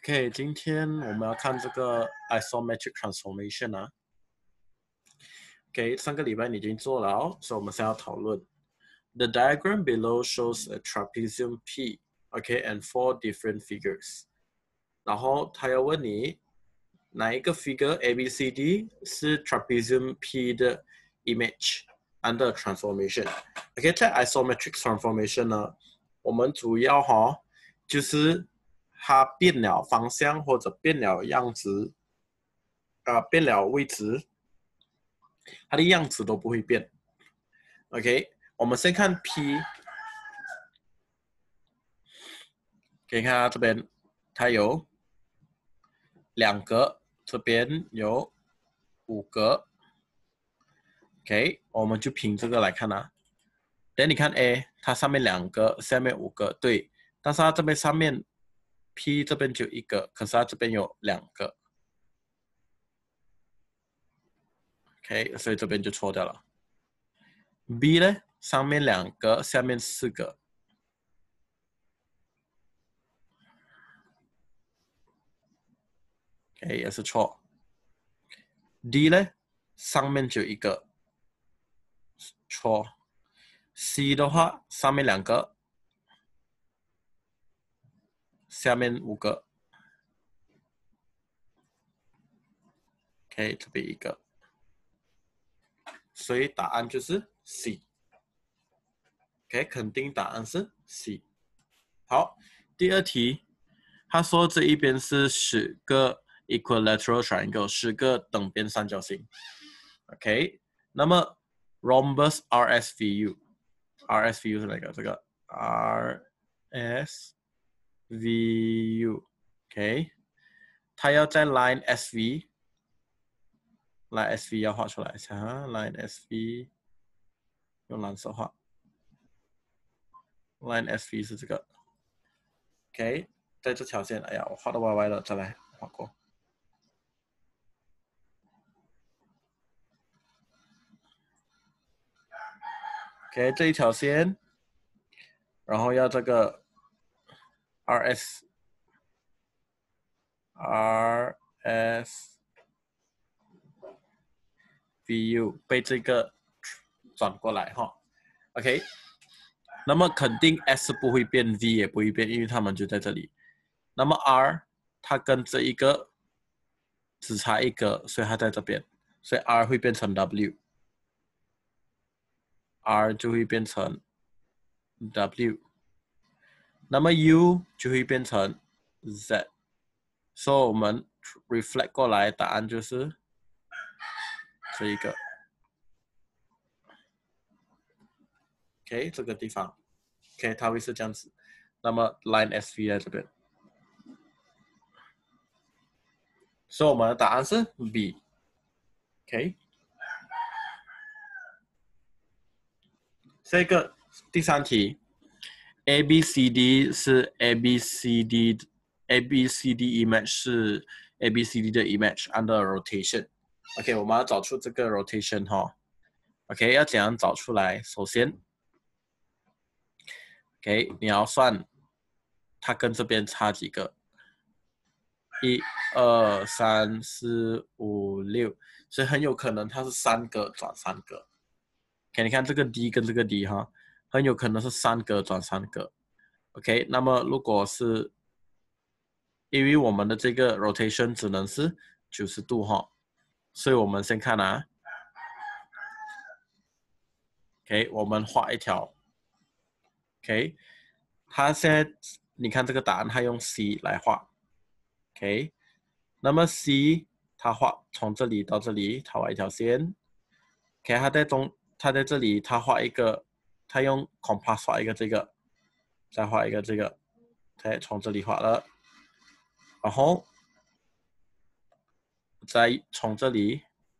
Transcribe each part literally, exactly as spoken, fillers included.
OK，今天我们要看这个 isometric transformation 啊。OK，上个礼拜你已经做了哦，所以我们现在要讨论。The diagram below shows a trapezium P, OK, and four different figures. 然后他要问你哪一个 figure A B C D 是 trapezium P 的 image under transformation。OK， 在 isometric transformation 呢，我们主要哈、哦、就是它变了方向或者变了样子，呃，变了位置，它的样子都不会变。OK， 我们先看 P， 可以看它这边，它有两格，这边有五格。OK， 我们就凭这个来看啊。等你看 A， 它上面两个，下面五个，对，但是它这边上面 P 这边就一个，可是它这边有两个。OK， 所以这边就错掉了。B 呢，上面两个，下面四个。OK， 也是错。D 呢，上面就一个，错。C 的话，上面两个，下面五个。OK， 这边一个。所以答案就是 C。OK， 肯定答案是 C。好，第二题，他说这一边是十个 equilateral triangle， 十个等边三角形。OK， 那么 rhombus R S V U。R S V U 是哪个？这个 R S V U，OK， 它要在 line S V，line S V 要画出来一下哈 ，line S V 用蓝色画 ，line S V 是这个 ，OK， 在这条线，哎呀，我画的歪歪的，再来画过。OK， 这一条线，然后要这个 R S R S V U 被这个转过来哈 ，OK， 那么肯定 S 不会变 ，V 也不会变，因为它们就在这里。那么 R 它跟这一个只差一个，所以它在这边，所以 R 会变成 W，R 就会变成 W， 那么 U 就会变成 Z， 所以我们 reflect 过来，答案就是这一个。OK， 这个地方 ，OK， 它会是这样子。那么 line S V 在这边，所以我们的答案是 B。OK， 这个第三题 ，A B C D 是 A B C D A B C D image 是 A B C D 的 image under rotation。OK， 我们要找出这个 rotation 哈。OK， 要怎样找出来？首先 ，OK， 你要算它跟这边差几个，一、二、三、四、五、六，所以很有可能它是三个转三个。OK， 你看这个 D 跟这个 D 哈，很有可能是三个转三个。OK， 那么如果是因为我们的这个 rotation 只能是九十度哈，所以我们先看啊。OK， 我们画一条。OK， 它现在你看这个答案，它用 C 来画。OK， 那么 C 它画从这里到这里，它画一条线。OK， 它在中，它在这里，它画一个，它用 compass 画一个这个，再画一个这个，再从这里画了，然后再从这里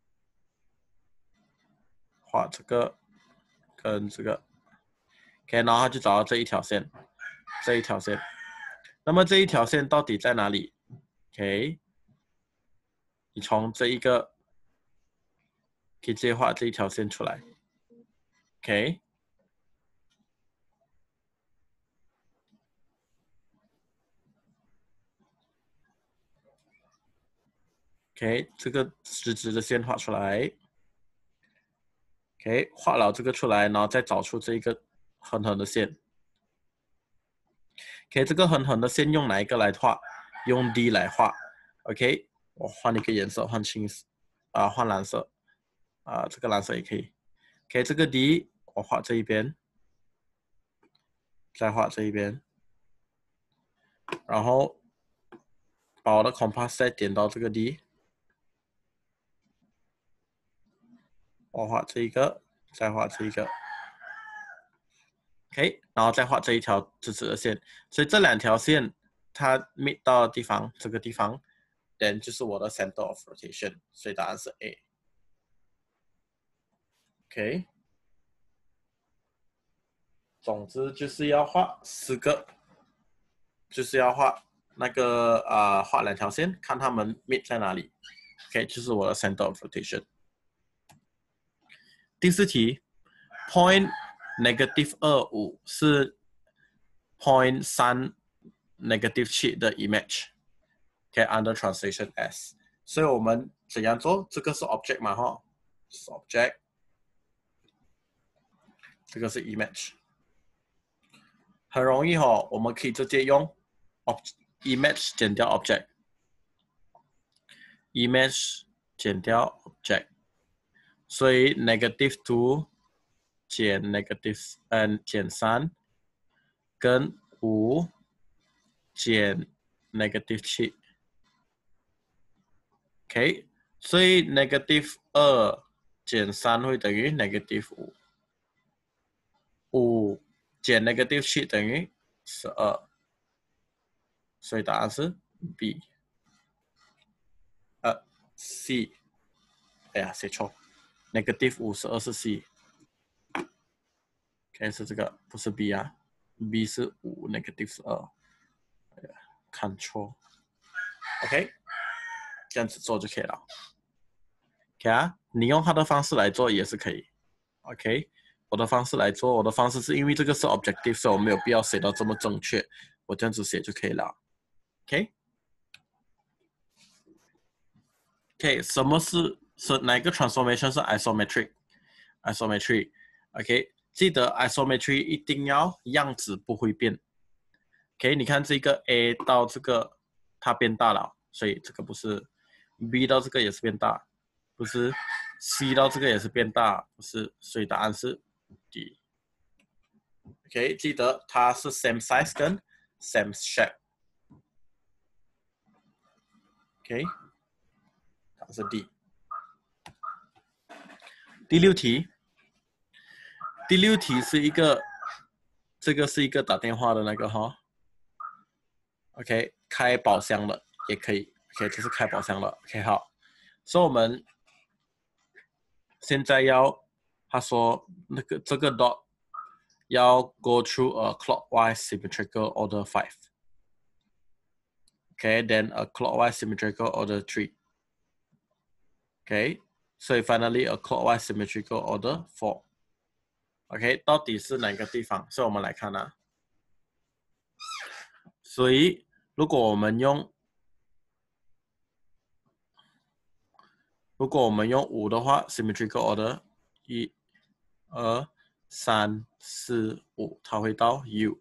画这个跟这个。OK， 然后他就找到这一条线，这一条线。那么这一条线到底在哪里 ？OK， 你从这一个可以直接画这一条线出来。OK， OK， 这个直直的线画出来。OK， 画了这个出来，然后再找出这一个横横的线。OK， 这个横横的线用哪一个来画？用 D 来画。OK， 我换一个颜色，换青色，啊，换蓝色，啊，这个蓝色也可以。OK， 这个 D 我画这一边，再画这一边，然后把我的 compass 再点到这个 D， 我画这一个，再画这一个。OK， 然后再画这一条直直的线，所以这两条线它 meet 到的地方，这个地方 ，then 就是我的 center of rotation， 所以答案是 A。OK， 总之就是要画四个，就是要画那个啊、呃，画两条线，看它们 meet 在哪里。OK， 就是我的 center of rotation。第四题 ，point negative 二五是 point 三 negative 七的 image。OK，under translation as， 所以我们怎样做？这个是 object 嘛，哈，是 object， 这个是 image， 很容易哈，我们可以直接用 image 减掉 object，image 减掉 object， 所以 negative two 减 negative 嗯减三跟五减 negative 七。OK， 所以 negative 二减三会等于 negative 五，五减 negative 七等于十二，所以答案是 B。呃 ，C， 哎呀，写错 ，negative 五十二是 C。OK， 是这个，不是 B 啊 ，B 是五 ，negative 十二，哎呀，看错。OK， 这样子做就可以了。OK 啊，你用他的方式来做也是可以。OK， 我的方式来做，我的方式是因为这个是 objective， 所以我没有必要写到这么正确，我这样子写就可以了。OK，OK， okay? 什么是是哪一个 transformation 是 isometric？isometry，OK， 记得 isometry 一定要样子不会变。OK， 你看这个 A 到这个它变大了，所以这个不是 B 到这个也是变大。不是 C 到这个也是变大，不是，所以答案是 D。OK， 记得它是 same size 跟 same shape。OK， 答案是 D。第六题，第六题是一个，这个是一个打电话的那个哈。OK， 开宝箱的也可以。OK， 这是开宝箱的。OK， 好，所以我们现在要，他说那个这个 dot 要 go through a clockwise symmetrical order five. Okay, then a clockwise symmetrical order three. Okay, so finally a clockwise symmetrical order four. Okay， 到底是哪个地方？所以我们来看啊。所以如果我们用如果我们用五的话 ，symmetrical order 一、二、三、四、五，它会到 U。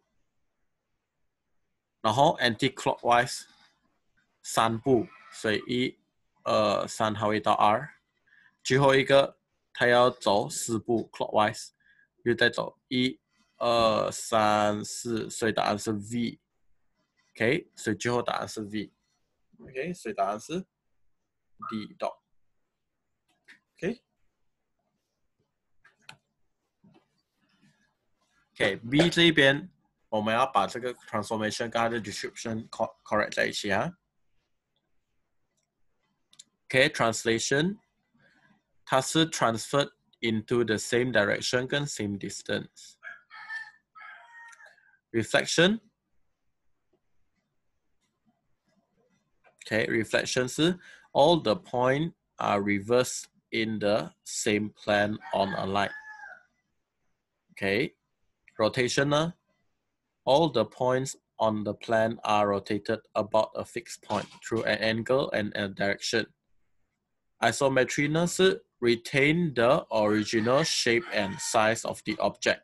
然后 anti-clockwise 三步，所以一、二、三，它会到 R。最后一个它要走四步 clockwise， 又再走一、二、三、四，所以答案是 V。OK， 所以最后答案是 V。OK， 所以答案是 D dot。OK，OK，B 这一边我们要把这个 transformation 跟它的 description correct 在一起啊。OK，translation， 它是 transferred into the same direction 跟 same distance。Reflection， OK， reflection 是 all the points are reversed in the same plane on a line。OK， rotation 呢 all the points on the plane are rotated about a fixed point through an angle and a direction。 isometry 呢是 retain the original shape and size of the object.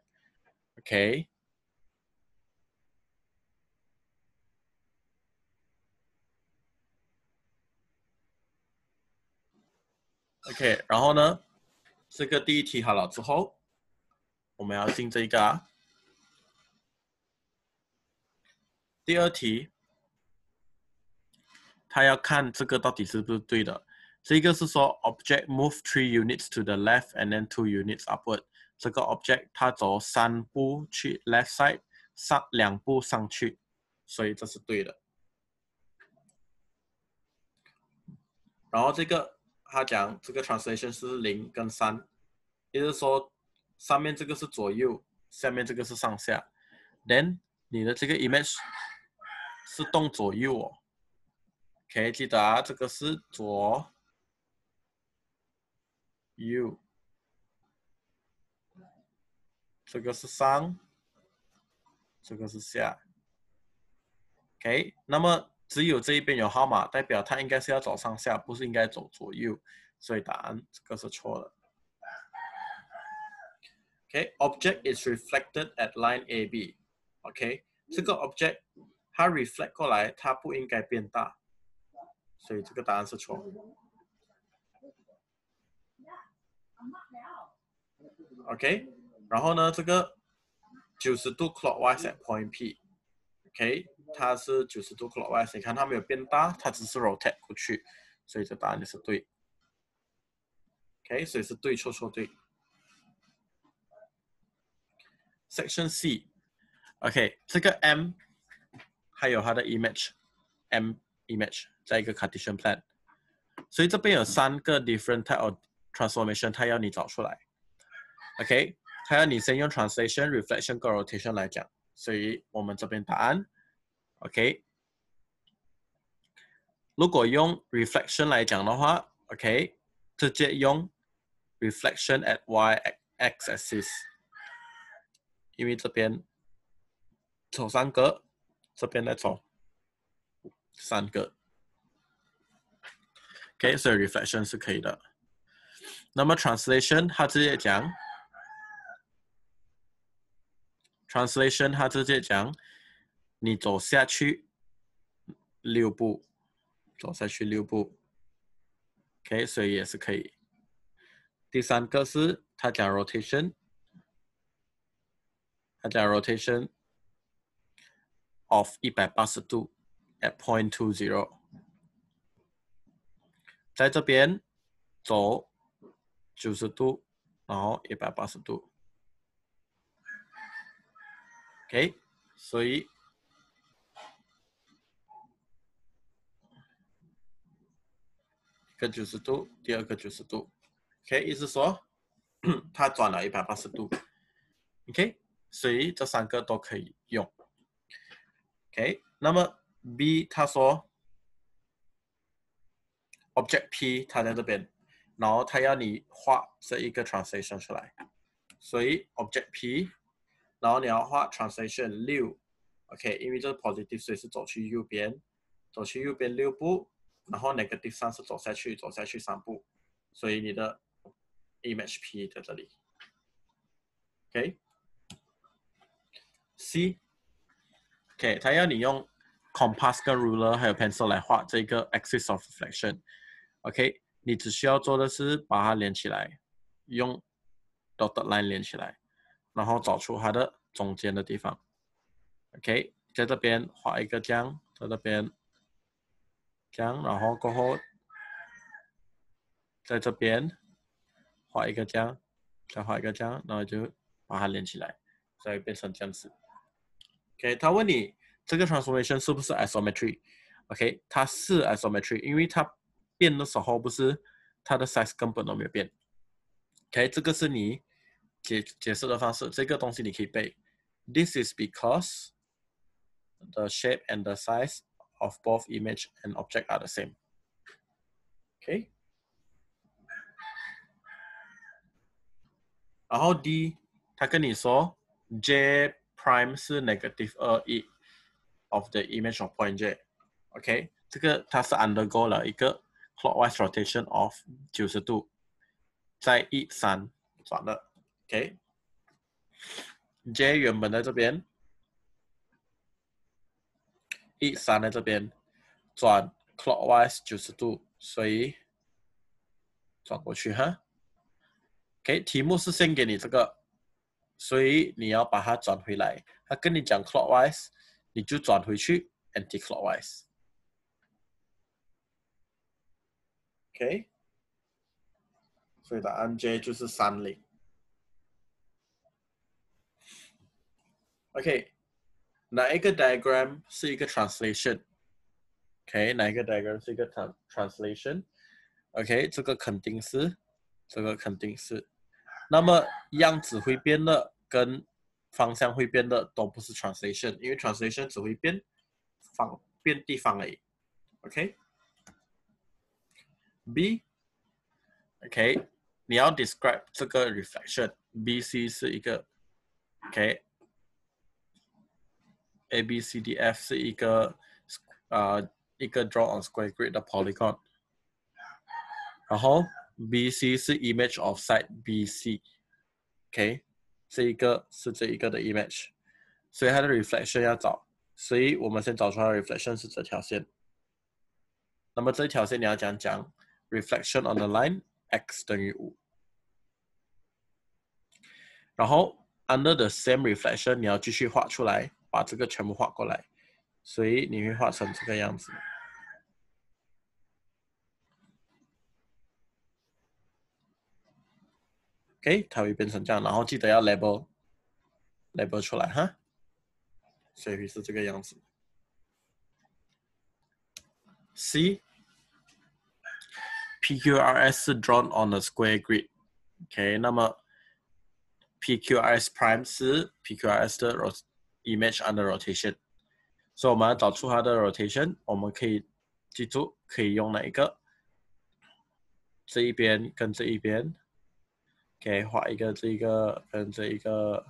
OK。OK， 然后呢，这个第一题好了之后，我们要进这个啊。第二题，他要看这个到底是不是对的。这个是说 object move three units to the left and then two units upward。这个 object 它走三步去 left side， 上两步上去，所以这是对的。然后这个他讲这个 translation 是零跟三，也就是说上面这个是左右，下面这个是上下。Then 你的这个 image 是动左右哦。OK， 记得啊，这个是左右，这个是上，这个是下。OK， 那么只有这一边有号码，代表它应该是要走上下，不是应该走左右，所以答案这个是错的。OK， object is reflected at line A B。OK， 这个 object 它 reflect 过来，它不应该变大，所以这个答案是错。OK， 然后呢，这个九十度 clockwise at point P。OK， 它是九十度 clockwise， 你看它没有变大，它只是 rotate 过去，所以这答案就是对。OK， 所以是对错错对。Section C。OK， 这个 M 还有它的 image，M image 在一个 Cartesian plan， 所以这边有三个 different type of transformation， 它要你找出来。OK， 它要你先用 translation、reflection 跟 rotation 来讲，所以我们这边答案 OK。如果用 reflection 来讲的话 ，OK， 直接用 reflection at y-x axis， 因为这边走三个，这边再走三个 ，OK， 所以 reflection 是可以的。那么 translation 它直接讲 ，translation 它直接讲，你走下去六步。走下去六步 ，OK， 所以也是可以。第三个是他讲 rotation， 他讲 rotation of 一百八十度 at point two zero， 在这边走九十度，然后一百八十度 ，OK， 所以。一个九十度，第二个九十度 ，OK， 意思说它转了一百八十度 ，OK， 所以这三个都可以用 ，OK， 那么 B 他说 object P 它在这边，然后他要你画这一个 translation 出来，所以 object P， 然后你要画 translation 六 ，OK， 因为这是 positive， 所以是走去右边，走去右边六步。然后 negative 三是走下去，走下去三步，所以你的 image P 在这里 ，OK。C，OK， 它要你用 compass 跟 ruler 还有 pencil 来画这个 axis of reflection，OK， 你只需要做的是把它连起来，用 dotted line 连起来，然后找出它的中间的地方 ，OK， 在这边画一个这样，在这边。这样，然后过后在这边画一个这样，再画一个这样，然后就把它连起来，所以变成这样子。OK， 他问你这个 transformation 是不是 isometry？OK， 它是 isometry， 因为它变的时候不是它的 size 根本都没有变。OK， 这个是你解解释的方式，这个东西你可以背。This is because the shape and the size of both image and object are the same. OK， 然后 D， 他跟你说 J prime 是 negative 二一 of the image of point J。OK， 这个它是 undergo 了一个 clockwise rotation of 九十度，在 E 三转了 ，OK。J 原本在这边 ，E 三在这边转 clockwise 九十度，所以转过去哈。OK， 题目是先给你这个，所以你要把它转回来。他跟你讲 clockwise， 你就转回去 anti-clockwise。OK， 所以答案 J 就是三零。OK， 哪一个 diagram 是一个 translation？OK， 哪一个 diagram 是一个 translation？OK， 这个肯定是，这个肯定是。那么样子会变的跟方向会变的都不是 translation， 因为 translation 只会变方变地方而已。OK，B，OK，、okay, 你要 describe 这个 reflection。B C 是一个 OK。A B C D F 是一个呃一个 draw on square grid 的 polygon， 然后 B C 是 image of side B C。OK， 这一个是这一个的 image， 所以它的 reflection 要找，所以我们先找出来的 reflection 是这条线。那么这条线你要讲讲 reflection on the line x 等于五，然后 under the same reflection 你要继续画出来，把这个全部画过来，所以你会画成这个样子。OK， 它会变成这样，然后记得要 label label 出来哈，所以会是这个样子。C P Q R S 是 drawn on a square grid。OK， 那么 P Q R S prime 是 P Q R S 的 image under rotation， 所以我们要找出它的 rotation， 我们可以记住可以用哪一个？这一边跟这一边。OK， 画一个这个跟这一个，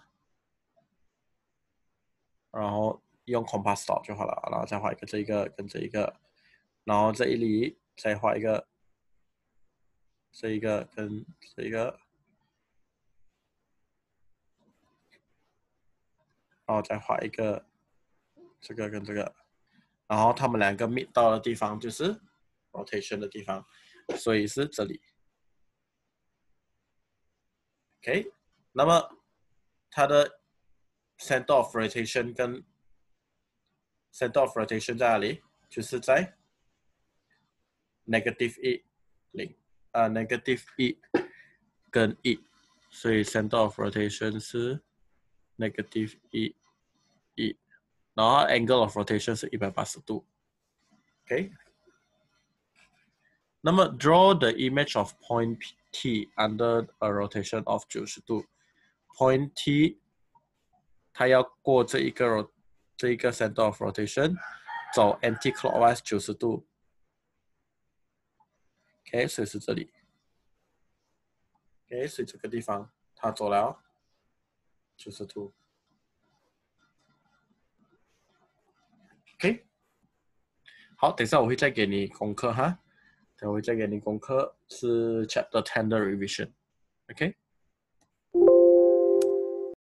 然后用 compass dot 就好了，然后再画一个这一个跟这一个，然后这一里再画一个这一个跟这一个，然后再画一个这个跟这个，然后他们两个 meet 到的地方就是 rotation 的地方，所以是这里。OK， 那么它的 center of rotation 跟 center of rotation 在哪里？就是在 negative 一零啊 negative 一跟一，所以 center of rotation 是 negative 一一，然后 angle of rotation 是一百八十度。OK， 那么 draw the image of point T under a rotation of 九十度。Point T 它要过这一个这一个 center of rotation， 走 anti-clockwise 九十度。OK， 所以是这里。OK， 所以这个地方它走了九十度。OK， 好，等一下我会再给你功课哈，等我会再给你功课是 Chapter ten 的 revision。OK。